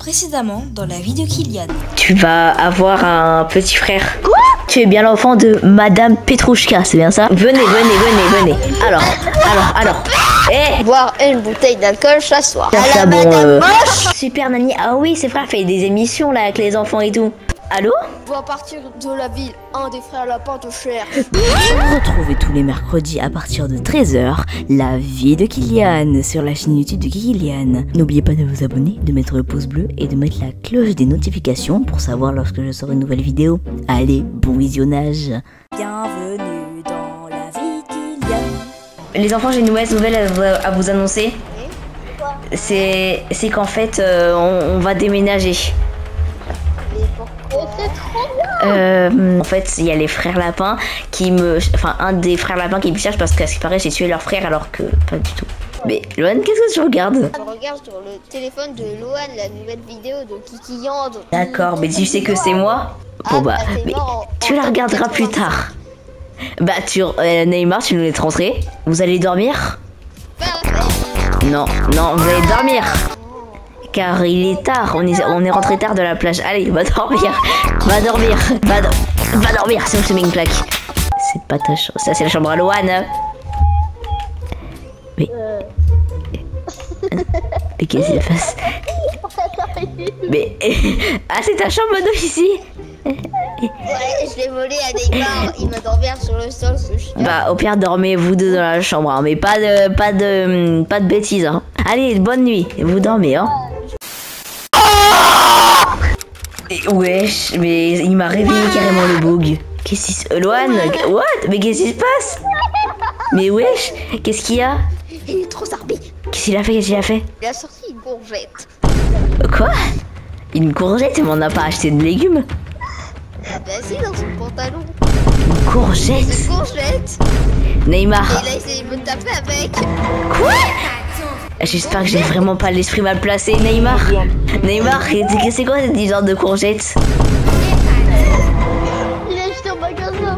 Précédemment dans la vie de Kylian. Tu vas avoir un petit frère. Quoi? Tu es bien l'enfant de Madame Petrouchka, c'est bien ça? Venez. Alors. Boire une bouteille d'alcool chaque soir. Ça, bon, Super Nani. Ah oui, c'est frère, fait des émissions là avec les enfants et tout. Allô? On va partir de la ville. Un des frères lapins te cherche. Retrouvez tous les mercredis à partir de 13h la vie de Kylian sur la chaîne YouTube de Kylian. N'oubliez pas de vous abonner, de mettre le pouce bleu et de mettre la cloche des notifications pour savoir lorsque je sors une nouvelle vidéo. Allez, bon visionnage. Bienvenue dans la vie de Kylian. Les enfants, j'ai une mauvaise nouvelle à vous annoncer. C'est qu'en fait, on va déménager. C'est trop bien. En fait, il y a les frères lapins qui me... Enfin, un des frères lapins qui me cherche parce qu'à ce qui paraît, j'ai tué leur frère alors que pas du tout. Mais Loan, qu'est-ce que tu regardes? Je regarde sur le téléphone de Loan la nouvelle vidéo de Kiki Yande. D'accord, mais tu sais que c'est moi? Bon bah, mais tu la regarderas plus tard. Bah, Neymar, tu nous les transférer. Vous allez dormir? Non, vous allez dormir. Car il est tard, on est rentré tard de la plage. Allez, va dormir, va dormir, sinon je te mets une claque. C'est pas ta chambre, ça c'est la chambre à Loan. Mais qu'est-ce qu'il fasse? Mais ah, c'est ta chambre Mono ici? Ouais, je l'ai volé à Neymar, il m'a dormi sur le sol ce chien. Bah au pire dormez vous deux dans la chambre, hein, mais pas de bêtises. Hein. Allez, bonne nuit, vous dormez hein. Wesh, mais il m'a réveillé carrément le bug. Qu'est-ce qui se... Loan, what? Mais qu'est-ce qui se passe? Mais wesh, qu'est-ce qu'il y a? Il est trop zarbi. Qu'est-ce qu'il a fait? Il a sorti une courgette. Quoi? Une courgette? Mais on n'a pas acheté de légumes. Bah si, dans son pantalon. Une courgette? Une courgette. Neymar. Et il a essayé de me taper avec. Quoi? J'espère que j'ai vraiment pas l'esprit mal placé, Neymar. Neymar, c'est quoi cette histoire de courgette? Il a acheté au magasin.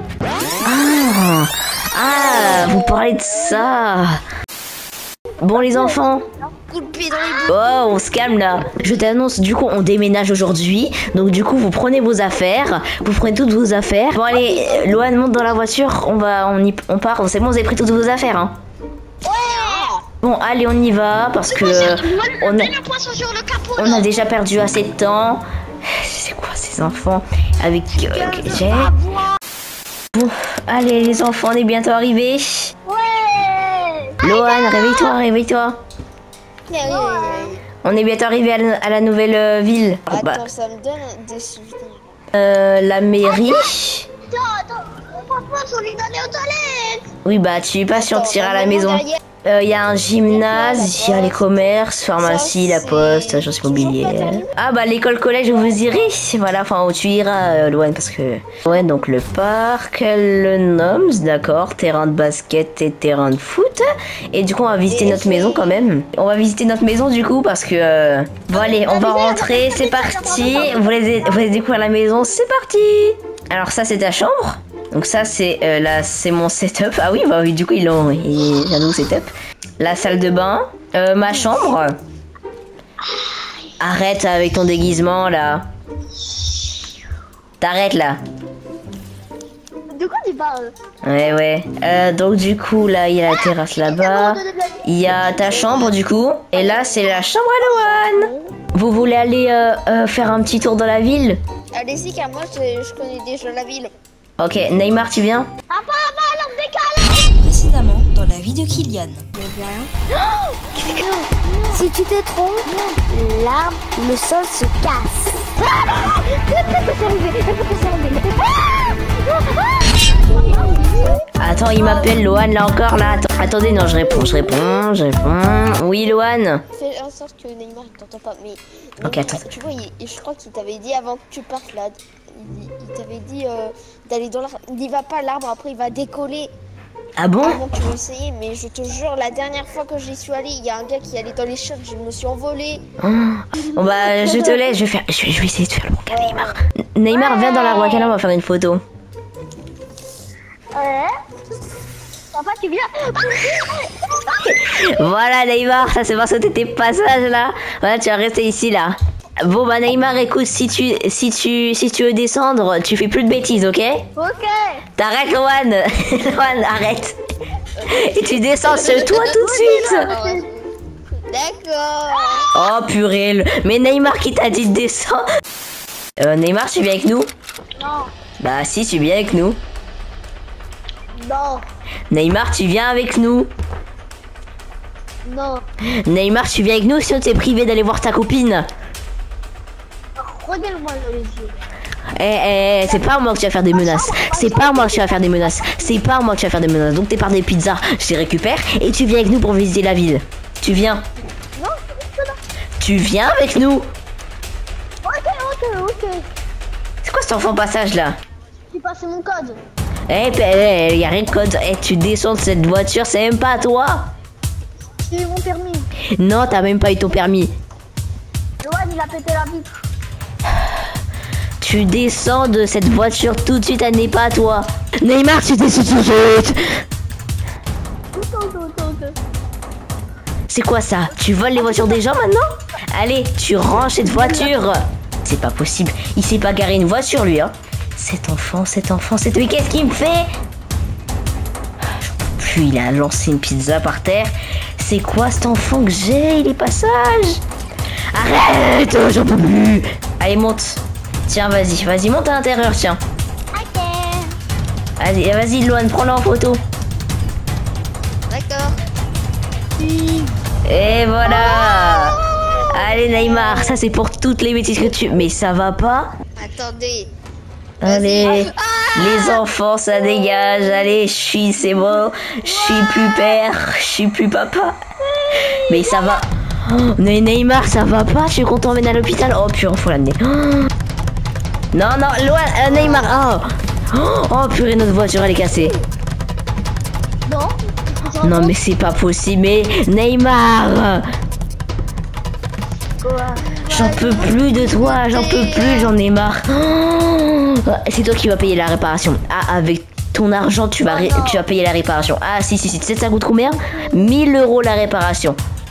Ah, vous parlez de ça. Bon les enfants. Coup de pied dans les bouts. Oh, on se calme là. Je t'annonce, du coup, on déménage aujourd'hui. Donc du coup, vous prenez vos affaires. Vous prenez toutes vos affaires. Bon allez, Loan monte dans la voiture. On part. C'est bon, vous avez pris toutes vos affaires, hein? Bon, allez, on y va parce que on a déjà perdu assez de temps. C'est quoi ces enfants avec Bon, allez les enfants, on est bientôt arrivés. Ouais. Loan, réveille-toi. On est bientôt arrivé à la nouvelle ville. Attends, ça me donne des souvenirs. La mairie. Attends, papa, on est allé aux toilettes. Oui, bah tu es pas sortir à la maison. Il y a un gymnase, il y a les commerces, pharmacie, la poste, agence immobilière. Ah bah l'école collège où vous irez. Voilà, enfin où tu iras, Loan, parce que... Ouais, donc le parc, le NOMS, d'accord, terrain de basket et terrain de foot. Et du coup, on va visiter notre maison quand même. On va visiter notre maison du coup parce que... Bon allez, on va rentrer, c'est parti. Vous voulez découvrir la maison, c'est parti. Alors ça, c'est ta chambre. Donc ça c'est là c'est mon setup. Ah oui bah oui du coup il a un nouveau setup. La salle de bain, ma chambre. Arrête avec ton déguisement là. T'arrêtes là. De quoi tu parles? Ouais. Donc du coup là il y a la terrasse là-bas. Il y a ta chambre du coup. Et là c'est la chambre à Loan. Vous voulez aller faire un petit tour dans la ville? Allez-y car moi je connais déjà la ville. Ok, Neymar, tu viens? Papa, alors décale. Précédemment dans la vie de Kylian. Si tu te trompes, l'arbre, le sol se casse. Attends, il m'appelle Loan là encore là. Attendez, non, je réponds. Oui, Loan. Fais en sorte que Neymar ne t'entend pas. Mais ok, attends. Tu vois, je crois qu'il t'avait dit avant que tu partes là. Il t'avait dit d'aller dans l'arbre. Il n'y va pas, l'arbre après il va décoller. Ah bon? Avant que tu veux essayer, mais je te jure, la dernière fois que j'y suis allée, il y a un gars qui allait dans les chiottes, je me suis envolée. Bon bah, je te laisse, je vais essayer de faire le Waka Neymar. Neymar, viens dans la Waka, on va faire une photo. Ouais. Papa, tu viens? Voilà Neymar, ça c'est parce que t'étais passage là. Voilà, tu vas rester ici là. Bon bah Neymar, écoute, si tu veux descendre, tu fais plus de bêtises, ok? Ok. T'arrêtes, Loan. Loan, arrête. Et tu descends sur toi tout de suite. D'accord. Oh purée, mais Neymar qui t'a dit de descendre. Neymar, tu viens avec nous? Non. Bah si, tu viens avec nous. Non. Neymar, tu viens avec nous. Non. Neymar, tu viens avec nous, sinon t'es privé d'aller voir ta copine. Regarde-moi dans les yeux. C'est pas à moi que tu vas faire des menaces. C'est pas à moi que tu vas faire des menaces. C'est pas à moi que tu vas faire des menaces. Donc t'es par des pizzas, je les récupère et tu viens avec nous pour visiter la ville. Tu viens? Non. Tu viens avec nous? Ok. C'est quoi cet enfant passage là? J'ai passé mon code. Y a rien de code. Tu descends de cette voiture, c'est même pas à toi. J'ai eu mon permis. Non, t'as même pas eu ton permis. Loan, il a pété la vitre. Tu descends de cette voiture tout de suite, elle n'est pas à toi. Neymar, tu descends tout de suite. C'est quoi ça? Tu voles les voitures des gens maintenant? Allez, tu ranges cette voiture. C'est pas possible. Il sait pas garer une voiture lui, hein. Cet enfant, mais qu'est-ce qu'il me fait? J'en peux plus, il a lancé une pizza par terre. C'est quoi cet enfant que j'ai? Il est pas sage. Arrête, j'en peux plus. Allez, monte. Tiens, vas-y, monte à l'intérieur, tiens. Ok. Vas-y, Loan, prends-le en photo. D'accord. Et voilà. Allez, Neymar, ça c'est pour toutes les bêtises que tu... Mais ça va pas? Attendez. Allez, les enfants, ça dégage. Allez, c'est bon. Je suis plus père, je suis plus papa. Mais ça va. Oh, mais Neymar, ça va pas? Tu veux qu'on t'emmène à l'hôpital? Oh purée, faut l'amener. Oh. Non, Loan, Neymar. Oh purée, notre voiture elle est cassée. Non. Non mais c'est pas possible. Mais Neymar, j'en peux plus de toi, j'en ai marre. Oh, c'est toi qui vas payer la réparation. Ah, avec ton argent, tu vas payer la réparation. Ah, si. Tu sais, ça coûte combien? 1000 € la réparation.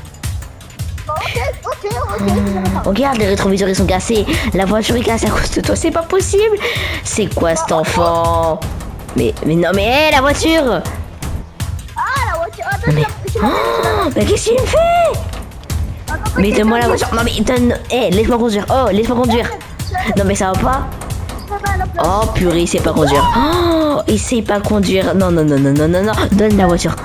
Ok. Regarde, les rétroviseurs ils sont cassés. La voiture est cassée à cause de toi, c'est pas possible. C'est quoi cet enfant? Mais non, mais la voiture. La voiture. Attends, mais qu'est-ce qu'il me fait? Mais donne-moi la voiture. Non mais laisse-moi conduire. Oh, laisse-moi conduire. Non mais ça va pas. Oh purée, il sait pas conduire. Oh, il sait pas conduire. Non. Donne la voiture.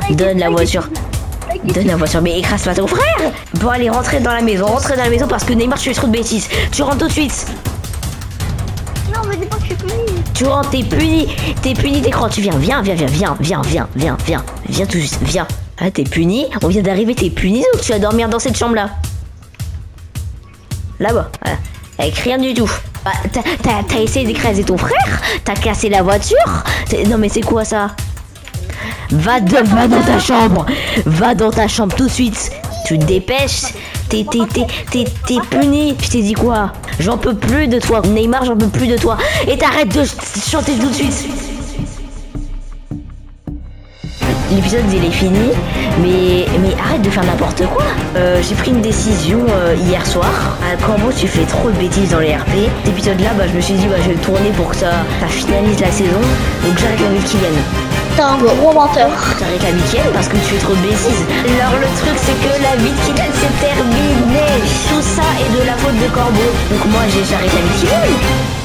Mais écrase pas ton frère. Bon allez, rentrez dans la maison parce que Neymar, tu fais trop de bêtises. Tu rentres tout de suite. Non, mais dis pas que je suis puni. Tu rentres, t'es puni d'écran. Tu viens tout juste, viens. Ah, t'es puni. On vient d'arriver, t'es puni, donc tu vas dormir dans cette chambre là. Là-bas, voilà. Avec rien du tout. Bah, t'as essayé d'écraser ton frère? T'as cassé la voiture? Non mais c'est quoi ça? Va dans ta chambre. Va dans ta chambre tout de suite. Tu te dépêches. T'es puni. Je t'ai dit quoi? J'en peux plus de toi. Neymar, j'en peux plus de toi. Et t'arrêtes de chanter tout de suite. L'épisode il est fini, mais arrête de faire n'importe quoi. J'ai pris une décision hier soir. À Corbeau, tu fais trop de bêtises dans les RP. Cet épisode là, je me suis dit je vais le tourner pour que ça finalise la saison. Donc j'arrête avec Kylian. T'es un gros menteur. T'arrêtes avec Kylian parce que tu fais trop de bêtises. Alors le truc c'est que la vie de Kylian s'est terminée. Tout ça est de la faute de Corbeau. Donc moi j'arrête avec Kylian.